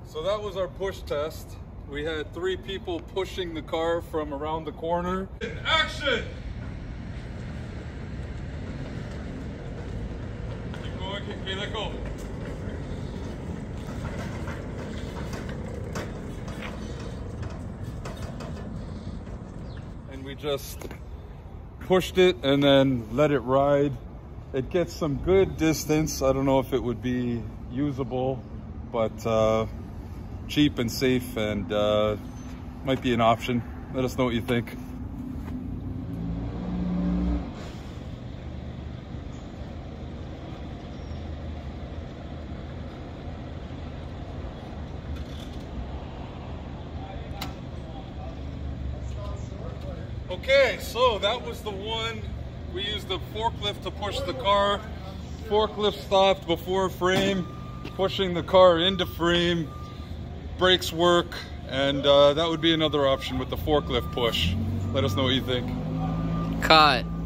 So that was our push test. We had 3 people pushing the car from around the corner. Action! Keep going, okay, let go. And we just pushed it and then let it ride. It gets some good distance. I don't know if it would be usable, but cheap and safe, and might be an option. Let us know what you think. Okay, so that was the one. We used the forklift to push the car. Forklift stopped before frame, pushing the car into frame. Brakes work, and that would be another option with the forklift push. Let us know what you think. Cut.